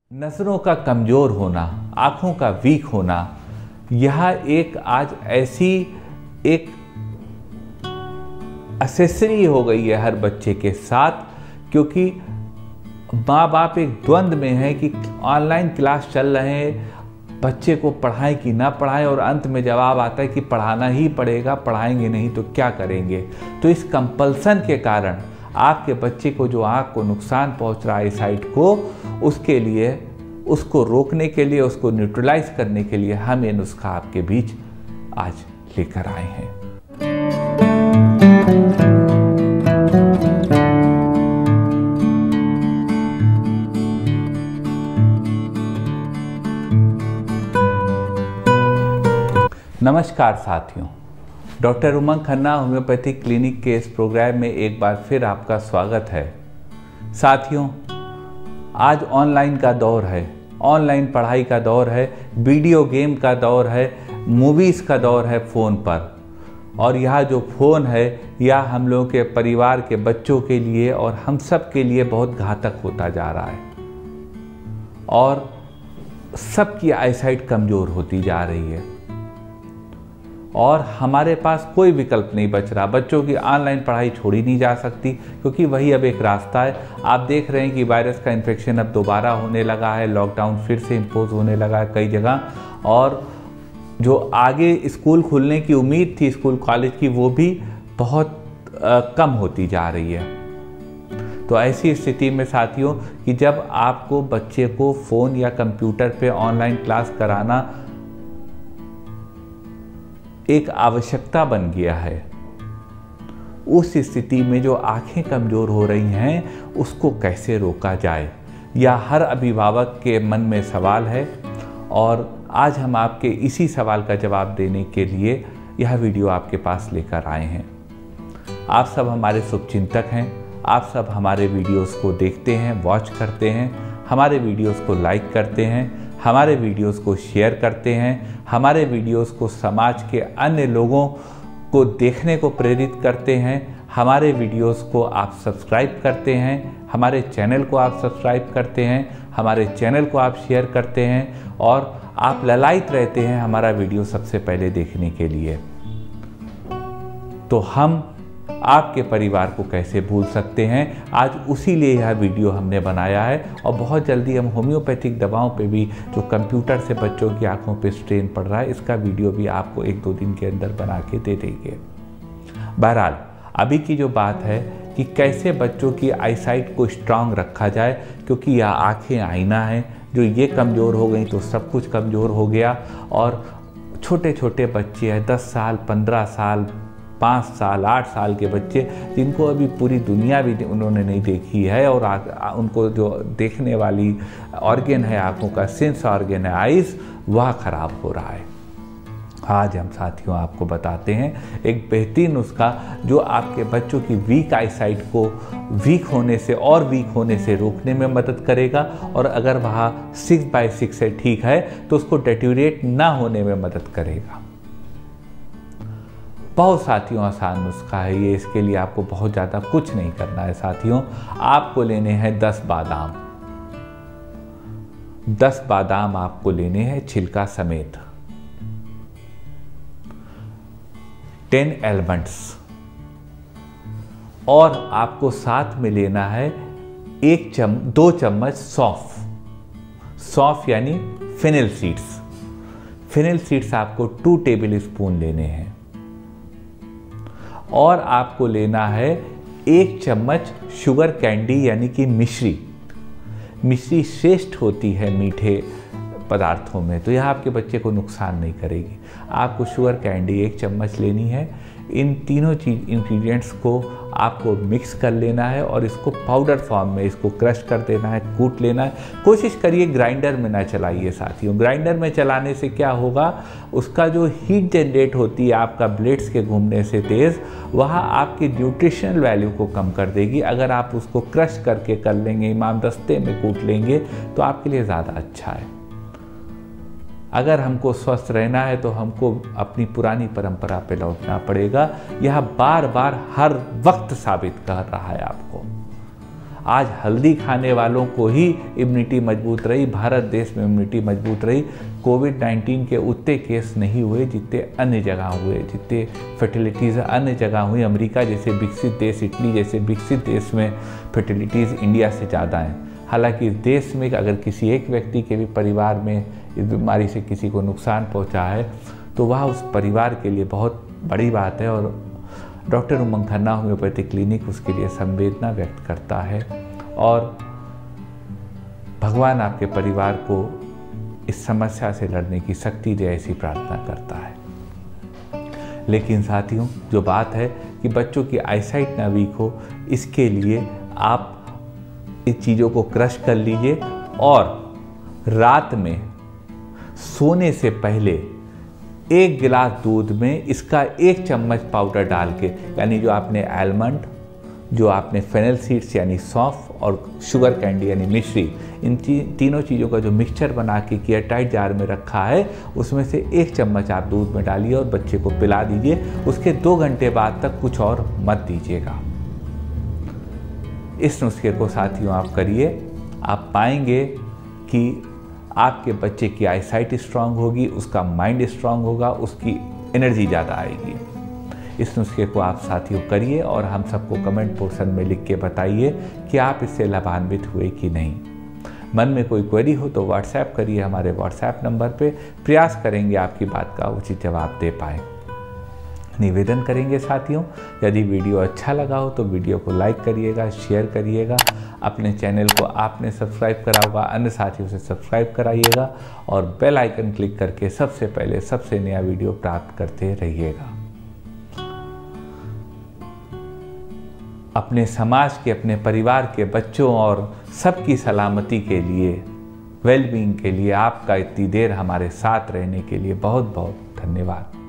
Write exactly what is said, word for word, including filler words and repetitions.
नज़रों का कमज़ोर होना, आँखों का वीक होना, यह एक आज ऐसी एक एक्सेसरी हो गई है हर बच्चे के साथ, क्योंकि माँ बाप एक द्वंद्व में है कि ऑनलाइन क्लास चल रहे हैं, बच्चे को पढ़ाएं कि ना पढ़ाएं, और अंत में जवाब आता है कि पढ़ाना ही पड़ेगा, पढ़ाएंगे नहीं तो क्या करेंगे। तो इस कंपल्सन के कारण आपके बच्चे को जो आँख को नुकसान पहुंच रहा है आई साइट को, उसके लिए उसको रोकने के लिए, उसको न्यूट्रलाइज करने के लिए हम ये नुस्खा आपके बीच आज लेकर आए हैं। नमस्कार साथियों, doctor Umang Khanna homeopathic clinic के इस प्रोग्राम में एक बार फिर आपका स्वागत है। साथियों, आज ऑनलाइन का दौर है, ऑनलाइन पढ़ाई का दौर है, वीडियो गेम का दौर है, मूवीज़ का दौर है फ़ोन पर। और यह जो फ़ोन है यह हम लोगों के परिवार के बच्चों के लिए और हम सब के लिए बहुत घातक होता जा रहा है, और सबकी आईसाइट कमज़ोर होती जा रही है, और हमारे पास कोई विकल्प नहीं बच रहा। बच्चों की ऑनलाइन पढ़ाई छोड़ी नहीं जा सकती, क्योंकि वही अब एक रास्ता है। आप देख रहे हैं कि वायरस का इन्फेक्शन अब दोबारा होने लगा है, लॉकडाउन फिर से इम्पोज होने लगा है कई जगह, और जो आगे स्कूल खुलने की उम्मीद थी स्कूल कॉलेज की, वो भी बहुत आ, कम होती जा रही है। तो ऐसी स्थिति में साथियों कि जब आपको बच्चे को फ़ोन या कंप्यूटर पे ऑनलाइन क्लास कराना एक आवश्यकता बन गया है, उस स्थिति में जो आंखें कमज़ोर हो रही हैं उसको कैसे रोका जाए, यह हर अभिभावक के मन में सवाल है। और आज हम आपके इसी सवाल का जवाब देने के लिए यह वीडियो आपके पास लेकर आए हैं। आप सब हमारे शुभचिंतक हैं, आप सब हमारे वीडियोस को देखते हैं, वॉच करते हैं, हमारे वीडियोस को लाइक करते हैं, हमारे वीडियोस को शेयर करते हैं, हमारे वीडियोस को समाज के अन्य लोगों को देखने को प्रेरित करते हैं, हमारे वीडियोस को आप सब्सक्राइब करते हैं, हमारे चैनल को आप सब्सक्राइब करते हैं, हमारे चैनल को आप शेयर करते हैं, और आप ललायित रहते हैं हमारा वीडियो सबसे पहले देखने के लिए। तो हम आपके परिवार को कैसे भूल सकते हैं, आज उसी लिए यह वीडियो हमने बनाया है। और बहुत जल्दी हम होम्योपैथिक दवाओं पे भी, जो कंप्यूटर से बच्चों की आंखों पे स्ट्रेन पड़ रहा है, इसका वीडियो भी आपको एक दो दिन के अंदर बना के दे देंगे। बहरहाल अभी की जो बात है कि कैसे बच्चों की आईसाइट को स्ट्रांग रखा जाए, क्योंकि यह आँखें आईना है, जो ये कमज़ोर हो गई तो सब कुछ कमज़ोर हो गया। और छोटे छोटे बच्चे हैं, दस साल, पंद्रह साल, पाँच साल, आठ साल के बच्चे, जिनको अभी पूरी दुनिया भी उन्होंने नहीं देखी है, और आ, आ, उनको जो देखने वाली ऑर्गन है आँखों का, सेंस ऑर्गन है आइज़, वह ख़राब हो रहा है। आज हम साथियों आपको बताते हैं एक बेहतरीन नुस्खा जो आपके बच्चों की वीक आईसाइट को वीक होने से और वीक होने से रोकने में मदद करेगा, और अगर वह सिक्स बाई सिक्स से ठीक है तो उसको डेट्यूरेट ना होने में मदद करेगा। बहुत साथियों आसान नुस्खा है ये, इसके लिए आपको बहुत ज़्यादा कुछ नहीं करना है साथियों। आपको लेने हैं दस बादाम, दस बादाम आपको लेने हैं छिलका समेत, टेन एलमंड्स, और आपको साथ में लेना है एक चम दो चम्मच सौंफ, सौंफ यानी फेनिल सीड्स। फेनिल सीड्स आपको टू टेबल स्पून लेने हैं, और आपको लेना है एक चम्मच शुगर कैंडी यानी कि मिश्री। मिश्री श्रेष्ठ होती है मीठे पदार्थों में, तो यह आपके बच्चे को नुकसान नहीं करेगी। आपको शुगर कैंडी एक चम्मच लेनी है। इन तीनों चीज इंग्रेडिएंट्स को आपको मिक्स कर लेना है, और इसको पाउडर फॉर्म में इसको क्रश कर देना है, कूट लेना है। कोशिश करिए ग्राइंडर में ना चलाइए साथियों, ग्राइंडर में चलाने से क्या होगा, उसका जो हीट जनरेट होती है आपका ब्लेड्स के घूमने से तेज़, वह आपकी न्यूट्रिशनल वैल्यू को कम कर देगी। अगर आप उसको क्रश करके कर लेंगे, इमामदस्ते में कूट लेंगे, तो आपके लिए ज़्यादा अच्छा है। अगर हमको स्वस्थ रहना है तो हमको अपनी पुरानी परंपरा पे लौटना पड़ेगा। यह बार बार हर वक्त साबित कर रहा है आपको। आज हल्दी खाने वालों को ही इम्यूनिटी मजबूत रही, भारत देश में इम्यूनिटी मजबूत रही। कोविड नाइन्टीन के उतने केस नहीं हुए जितने अन्य जगह हुए, जितने फर्टिलिटीज़ अन्य जगह हुई। अमेरिका जैसे विकसित देश, इटली जैसे विकसित देश में फर्टिलिटीज़ इंडिया से ज़्यादा हैं। हालांकि इस देश में अगर किसी एक व्यक्ति के भी परिवार में इस बीमारी से किसी को नुकसान पहुंचा है तो वह उस परिवार के लिए बहुत बड़ी बात है, और doctor Umang Khanna homeopathy clinic उसके लिए संवेदना व्यक्त करता है और भगवान आपके परिवार को इस समस्या से लड़ने की शक्ति दे, ऐसी प्रार्थना करता है। लेकिन साथियों, जो बात है कि बच्चों की आईसाइट ना वीक हो, इसके लिए आप इस चीज़ों को क्रश कर लीजिए और रात में सोने से पहले एक गिलास दूध में इसका एक चम्मच पाउडर डाल के, यानी जो आपने आलमंड, जो आपने फेनल सीड्स यानी सौंफ और शुगर कैंडी यानी मिश्री, इन ती, तीनों चीज़ों का जो मिक्सचर बना के एयर टाइट जार में रखा है, उसमें से एक चम्मच आप दूध में डालिए और बच्चे को पिला दीजिए। उसके दो घंटे बाद तक कुछ और मत दीजिएगा। इस नुस्खे को साथियों आप करिए, आप पाएंगे कि आपके बच्चे की आईसाइट स्ट्रांग होगी, उसका माइंड स्ट्रांग होगा, उसकी एनर्जी ज़्यादा आएगी। इस नुस्खे को आप साथियों करिए और हम सबको कमेंट पोर्शन में लिख के बताइए कि आप इससे लाभान्वित हुए कि नहीं। मन में कोई क्वेरी हो तो व्हाट्सएप करिए हमारे व्हाट्सएप नंबर पे, प्रयास करेंगे आपकी बात का उचित जवाब दे पाएँ। निवेदन करेंगे साथियों, यदि वीडियो अच्छा लगा हो तो वीडियो को लाइक करिएगा, शेयर करिएगा, अपने चैनल को आपने सब्सक्राइब करा होगा अन्य साथियों से सब्सक्राइब कराइएगा और बेल आइकन क्लिक करके सबसे पहले सबसे नया वीडियो प्राप्त करते रहिएगा। अपने समाज के, अपने परिवार के बच्चों और सबकी सलामती के लिए, वेलबींग के लिए आपका इतनी देर हमारे साथ रहने के लिए बहुत बहुत धन्यवाद।